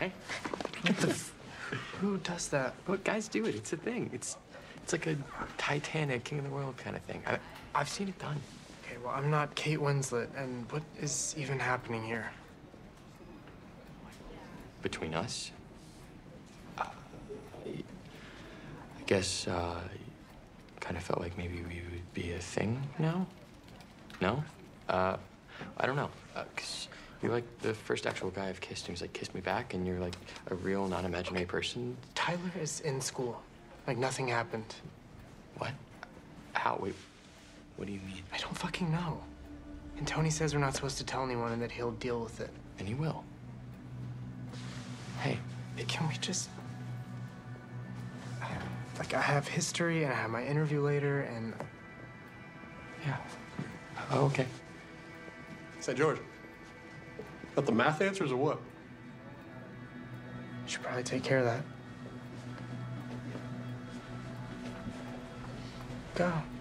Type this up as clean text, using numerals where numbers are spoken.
Hey? What the Who does that? What guys do it? It's a thing. It's like a Titanic, King of the World kind of thing. I've seen it done. Okay, well, I'm not Kate Winslet, and what is even happening here? Between us, I guess kind of felt like maybe we would be a thing now. No? I don't know. 'Cause you're like the first actual guy I've kissed, and he's like kissed me back, and you're like a real, non-imaginary person. Tyler is in school. Like nothing happened. What? How? Wait. What do you mean? I don't fucking know. And Tony says we're not supposed to tell anyone and that he'll deal with it. And he will. Hey. Can we just... Like, I have history, and I have my interview later, and... Yeah. Oh, okay. St. George, got the math answers or what? You should probably take care of that. Go.